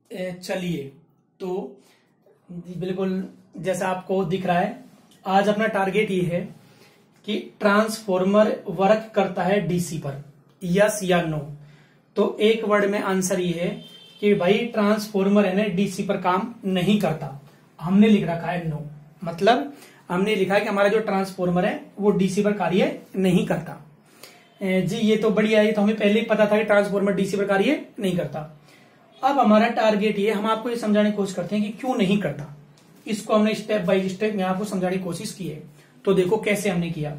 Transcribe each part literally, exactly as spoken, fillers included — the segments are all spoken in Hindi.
चलिए तो बिल्कुल जैसा आपको दिख रहा है, आज अपना टारगेट ये है कि ट्रांसफॉर्मर वर्क करता है डीसी पर, यस या नो। तो एक वर्ड में आंसर ये है कि भाई ट्रांसफॉर्मर है ना डीसी पर काम नहीं करता। हमने लिख रखा है नो, मतलब हमने लिखा है कि हमारा जो ट्रांसफॉर्मर है वो डीसी पर कार्य नहीं करता। जी ये तो बढ़िया है, तो हमें पहले ही पता था कि ट्रांसफॉर्मर डीसी पर कार्य नहीं करता। अब हमारा टारगेट ये, हम आपको ये समझाने की कोशिश करते हैं कि क्यों नहीं करता। इसको हमने स्टेप बाय स्टेप में आपको समझाने की कोशिश की है। तो देखो कैसे हमने किया।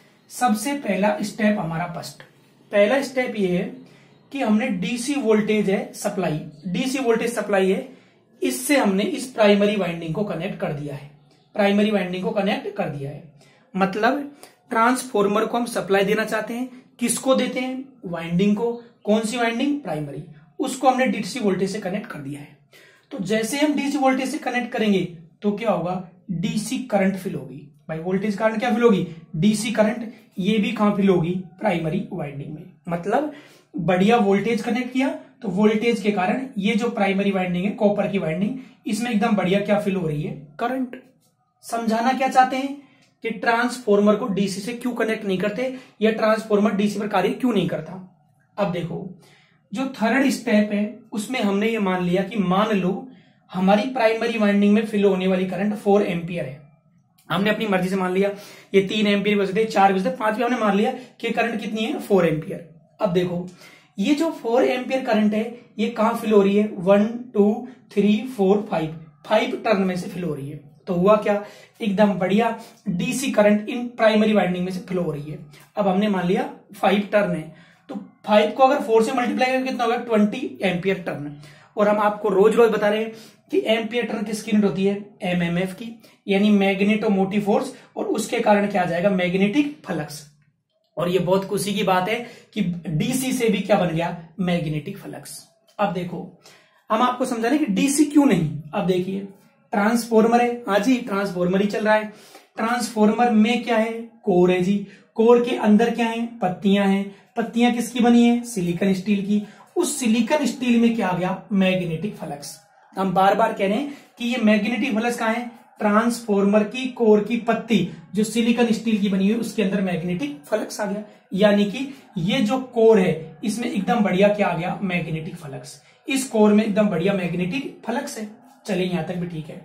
सबसे पहला स्टेप हमारा फर्स्ट पहला स्टेप ये है कि हमने डीसी वोल्टेज है सप्लाई, डीसी वोल्टेज सप्लाई है, इससे हमने इस प्राइमरी वाइंडिंग को कनेक्ट कर दिया है, प्राइमरी वाइंडिंग को कनेक्ट कर दिया है। मतलब ट्रांसफॉर्मर को हम सप्लाई देना चाहते हैं, किसको देते हैं? वाइंडिंग को। कौन सी वाइंडिंग? प्राइमरी। उसको हमने डीसी वोल्टेज से कनेक्ट कर दिया है। तो जैसे हम डीसी वोल्टेज से कनेक्ट करेंगे तो क्या होगा? डीसी करंट फिल होगी। भाई वोल्टेज करंट क्या फिल होगी? DC current. ये भी कहां फिल होगी? प्राइमरी वाइंडिंग में। मतलब बढ़िया वोल्टेज कनेक्ट किया तो वोल्टेज के कारण ये जो प्राइमरी वाइंडिंग है, कॉपर की वाइंडिंग, इसमें एकदम बढ़िया क्या फिल हो रही है? करंट। समझाना क्या चाहते हैं कि ट्रांसफॉर्मर को डीसी से क्यों कनेक्ट नहीं करते, या ट्रांसफॉर्मर डीसी पर कार्य क्यों नहीं करता। अब देखो जो थर्ड स्टेप है उसमें हमने ये मान लिया कि मान लो हमारी प्राइमरी वाइंडिंग में फिल होने वाली करंट फोर एम्पियर है। हमने अपनी मर्जी से मान लिया ये तीन एम्पियर बज थे, चार बज थे, पांच भी हमने मान लिया कि करंट कितनी है? Four ampere. अब देखो ये जो फोर एम्पियर करंट है ये कहां फिल हो रही है? One two three four five five turn में से फिल हो रही है। तो हुआ क्या? एकदम बढ़िया DC current in primary winding में से फ्लो हो रही है। अब हमने मान लिया फाइव टर्न है, तो फाइव को अगर फोर से मल्टीप्लाई करेंगे कितना होगा? Twenty ampere turn. और हम आपको रोज रोज बता रहे हैं कि एम्पियर टर्न किसकी यूनिट होती है? एमएमएफ की, यानी मैग्नेटोमोटिव फोर्स, और उसके कारण क्या आ जाएगा? Magnetic flux. और ये बहुत खुशी की बात है कि डीसी से भी क्या बन गया? Magnetic flux. अब देखो हम आपको समझा रहे हैं कि डीसी क्यों नहीं। अब देखिए ट्रांसफॉर्मर है, हाँ जी ट्रांसफॉर्मर ही चल रहा है। ट्रांसफॉर्मर में क्या है? कोर है जी। कोर के अंदर क्या है? पत्तियां हैं। पत्तियां किसकी बनी है? सिलिकॉन स्टील की। उस सिलिकॉन स्टील में क्या आ गया? Magnetic flux. हम बार बार कह रहे हैं कि ये मैग्नेटिक फ्लक्स कहां है? ट्रांसफॉर्मर की कोर की पत्ती जो सिलिकॉन स्टील की बनी हुई उसके अंदर मैग्नेटिक फ्लक्स आ गया। यानी कि ये जो कोर है इसमें एकदम बढ़िया क्या आ गया? Magnetic flux. इस कोर में एकदम बढ़िया मैग्नेटिक फ्लक्स है। चलिए यहां तक भी ठीक है।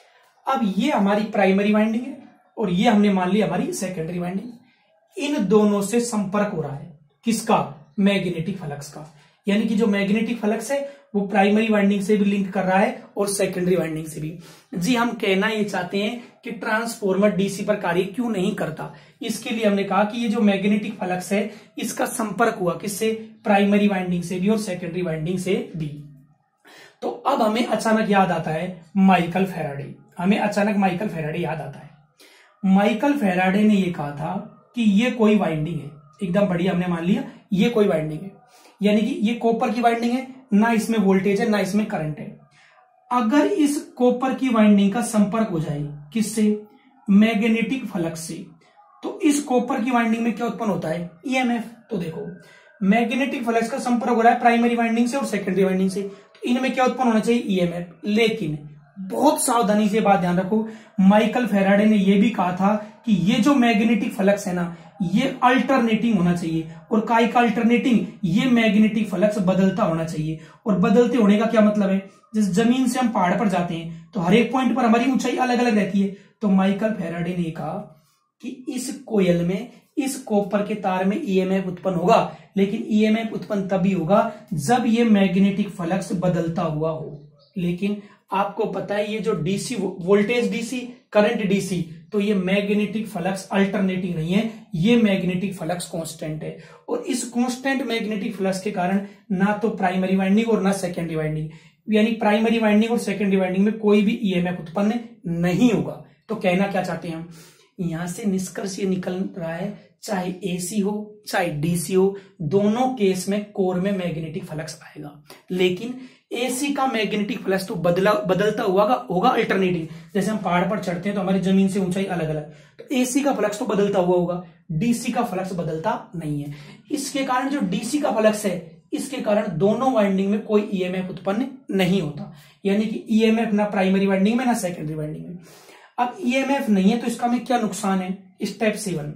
अब ये हमारी प्राइमरी वाइंडिंग है और ये हमने मान ली हमारी सेकेंडरी वाइंडिंग। इन दोनों से संपर्क हो रहा है किसका? मैग्नेटिक फ्लक्स का। यानी कि जो मैग्नेटिक फ्लक्स है वो प्राइमरी वाइंडिंग से भी लिंक कर रहा है और सेकेंडरी वाइंडिंग से भी। जी हम कहना ये चाहते हैं कि ट्रांसफॉर्मर डीसी पर कार्य क्यों नहीं करता। इसके लिए हमने कहा कि ये जो मैग्नेटिक फ्लक्स है इसका संपर्क हुआ किससे? प्राइमरी वाइंडिंग से भी और सेकेंडरी वाइंडिंग से भी। तो अब हमें अचानक याद आता है माइकल फैराडे। हमें अचानक माइकल फैराडे याद आता है। माइकल फैराडे ने यह कहा था कि ये कोई वाइंडिंग है, एकदम बढ़िया हमने मान लिया ये कोई वाइंडिंग है, यानी कि ये कॉपर की वाइंडिंग है, ना इसमें वोल्टेज है ना इसमें करंट है। अगर इस कॉपर की वाइंडिंग का संपर्क हो जाए किससे? मैग्नेटिक फ्लक्स से, तो इस कॉपर की वाइंडिंग में क्या उत्पन्न होता है? ईएमएफ। तो देखो मैग्नेटिक फ्लक्स का संपर्क हो रहा है प्राइमरी वाइंडिंग से और सेकेंडरी वाइंडिंग से, तो इनमें क्या उत्पन्न होना चाहिए? ईएमएफ। लेकिन बहुत सावधानी से बात ध्यान रखो, माइकल फैराडे ने यह भी कहा था कि ये जो मैग्नेटिक फ्लक्स है ना ये अल्टरनेटिंग होना चाहिए। और काय का अल्टरनेटिंग? ये मैग्नेटिक फ्लक्स बदलता होना चाहिए। और बदलते होने का क्या मतलब है? जिस जमीन से हम पहाड़ पर जाते हैं तो हर एक पॉइंट पर हमारी ऊंचाई अलग अलग रहती है। तो माइकल फैराडे ने कहा कि इस कोयल में, इस कॉपर के तार में ईएमएफ उत्पन्न होगा, लेकिन ईएमएफ उत्पन्न तभी होगा जब ये मैग्नेटिक फ्लक्स बदलता हुआ हो। लेकिन आपको पता है ये जो DC voltage DC, current DC, तो ये मैग्नेटिक फ्लक्स अल्टरनेटिंग नहीं है, ये मैग्नेटिक फ्लक्स कांस्टेंट है। और इस कांस्टेंट मैग्नेटिक फ्लक्स के कारण ना तो प्राइमरी वाइंडिंग और ना सेकेंडरी वाइंडिंग, यानी प्राइमरी वाइंडिंग और सेकेंडरी वाइंडिंग में कोई भी ईएमएफ उत्पन्न नहीं होगा। तो कहना क्या चाहते हैं हम? यहां से निष्कर्ष ये निकल रहा है चाहे एसी हो चाहे डीसी हो, दोनों केस में कोर में मैग्नेटिक फ्लक्स आएगा। लेकिन एसी का मैग्नेटिक फ्लक्स तो बदला बदलता हुआ होगा अल्टरनेटिंग। जैसे हम पहाड़ पर चढ़ते हैं तो हमारी जमीन से ऊंचाई अलग अलग, तो एसी का फ्लक्स तो बदलता हुआ होगा, डीसी का फ्लक्स बदलता नहीं है। इसके कारण जो डीसी का फ्लक्स है इसके कारण दोनों वाइंडिंग में कोई ईएमएफ उत्पन्न नहीं होता, यानी कि ईएमएफ ना प्राइमरी वाइंडिंग में ना सेकेंडरी वाइंडिंग में। अब ईएमएफ नहीं है तो इसका में क्या नुकसान है? स्टेप सेवन,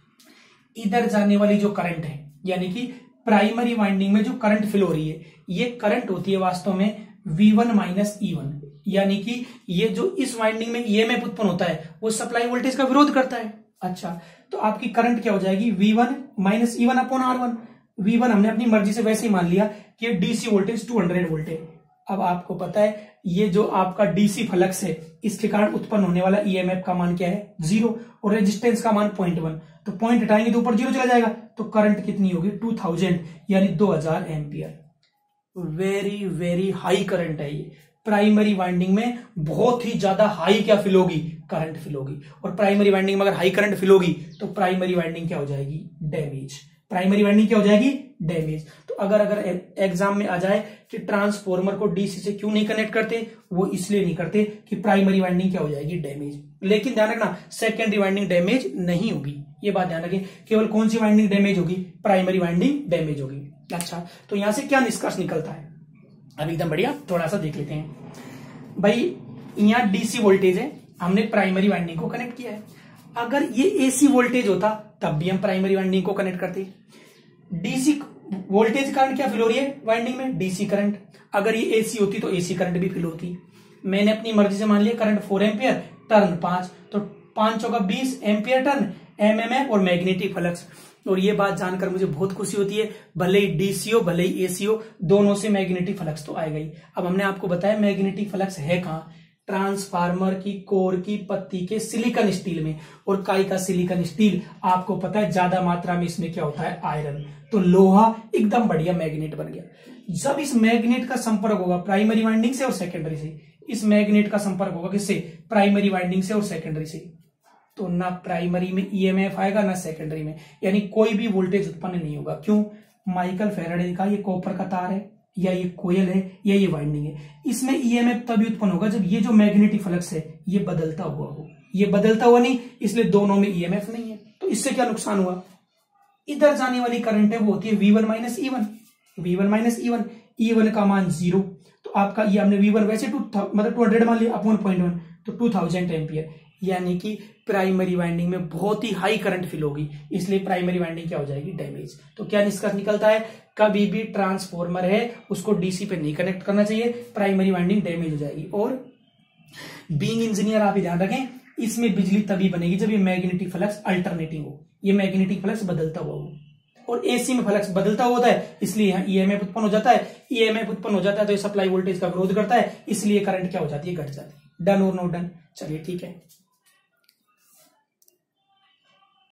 इधर जाने वाली जो करंट है, यानी कि प्राइमरी वाइंडिंग में जो करंट फ्लो हो रही है, ये करंट होती है वास्तव में V one minus E one, यानी कि ये जो इस वाइंडिंग में ईएमएफ उत्पन्न होता है वो सप्लाई वोल्टेज का विरोध करता है। अच्छा, तो आपकी करंट क्या हो जाएगी? V one minus E one upon R one. V one हमने अपनी मर्जी से वैसे ही मान लिया कि DC voltage two hundred volt है। अब आपको पता है ये जो आपका डीसी फ्लक्स है इसके कारण उत्पन्न होने वाला ईएमएफ का मान क्या है? जीरो, और रेजिस्टेंस का मान पॉइंट वन, तो पॉइंट हटाएंगे तो ऊपर जीरो चला जाएगा, तो करंट कितनी होगी? टू थाउजेंड, यानी दो हजार ampere. Very very high current है ये। प्राइमरी वाइंडिंग में बहुत ही ज्यादा हाई क्या फिल होगी? करंट फिल होगी। और प्राइमरी वाइंडिंग में अगर हाई करंट फिल होगी तो प्राइमरी वाइंडिंग क्या हो जाएगी? डैमेज। प्राइमरी वाइंडिंग क्या हो जाएगी? डैमेज। तो अगर अगर एग्जाम में आ जाए कि ट्रांसफॉर्मर को डीसी से क्यों नहीं कनेक्ट करते, वो इसलिए नहीं करते कि प्राइमरी वाइंडिंग क्या हो जाएगी? डैमेज। लेकिन ध्यान रखना सेकेंडरी वाइंडिंग डैमेज नहीं होगी, ये बात ध्यान रखें। केवल कौन सी वाइंडिंग डैमेज होगी? प्राइमरी वाइंडिंग डैमेज होगी। अच्छा, तो यहां से क्या निष्कर्ष निकलता है? अब एकदम बढ़िया थोड़ा सा देख लेते हैं। भाई यहाँ डीसी वोल्टेज है, हमने प्राइमरी वाइंडिंग को कनेक्ट किया है। अगर ये एसी वोल्टेज होता तब भी हम प्राइमरी वाइंडिंग को कनेक्ट करते। डीसी वोल्टेज कारण क्या फिल हो रही है वाइंडिंग में? DC current. अगर ये एसी होती तो एसी करंट भी फिल होती। मैंने अपनी मर्जी से मान लिया करंट फोर एम्पियर, टर्न पांच, तो पांच चौका बीस एम्पियर टर्न, एमएमएफ और मैग्नेटिक फ्लक्स। और ये बात जानकर मुझे बहुत खुशी होती है, भले ही डीसी हो भले ही एसी हो, दोनों से मैग्नेटिक फ्लक्स तो आएगा ही। अब हमने आपको बताया मैग्नेटिक फ्लक्स है कहाँ? ट्रांसफार्मर की कोर की पत्ती के सिलिकॉन स्टील में। और काय का सिलिकॉन स्टील आपको पता है ज्यादा मात्रा में इसमें क्या होता है? आयरन। तो लोहा एकदम बढ़िया मैग्नेट बन गया। जब इस मैग्नेट का संपर्क होगा प्राइमरी वाइंडिंग से और सेकेंडरी से, इस मैग्नेट का संपर्क होगा किससे? प्राइमरी वाइंडिंग से और सेकेंडरी से, तो ना प्राइमरी में ईएमएफ आएगा ना सेकेंडरी में, यानी कोई भी वोल्टेज उत्पन्न नहीं होगा। क्यों? माइकल फैराडे का ये कॉपर का तार है या ये कोयल है या ये वाइंडिंग है, इसमें ईएमएफ तभी उत्पन्न होगा जब ये जो मैग्नेटिक फ्लक्स है ये बदलता हुआ हो। ये बदलता हुआ नहीं, इसलिए दोनों में ईएमएफ नहीं है। तो इससे क्या नुकसान हुआ? इधर जाने वाली करंट है वो होती है V one minus E one. V one minus E one, E one का मान जीरो, तो आपका ये हमने वी वन वैसे टू मतलब टू हंड्रेड मान लिया अपॉन पॉइंट वन, तो टू थाउजेंड एम्पियर, यानी कि प्राइमरी वाइंडिंग में बहुत ही हाई करंट फिल होगी, इसलिए प्राइमरी वाइंडिंग क्या हो जाएगी? डैमेज। तो क्या निष्कर्ष निकलता है? कभी भी ट्रांसफॉर्मर है उसको डीसी पे नहीं कनेक्ट करना चाहिए, प्राइमरी वाइंडिंग डैमेज हो जाएगी। और बीइंग इंजीनियर आप ध्यान रखें, इसमें बिजली तभी बनेगी जब ये मैग्नेटिक फ्लक्स अल्टरनेटिंग हो, ये मैग्नेटिक फ्लक्स बदलता हुआ हो। और एसी में फ्लक्स बदलता होता है, इसलिए यहाँ ईएमएफ उत्पन्न हो जाता है। ईएमएफ उत्पन्न हो जाता है तो ये सप्लाई वोल्टेज का विरोध करता है, इसलिए करंट क्या हो जाती है? घट जाती है। डन और नो डन? चलिए ठीक है।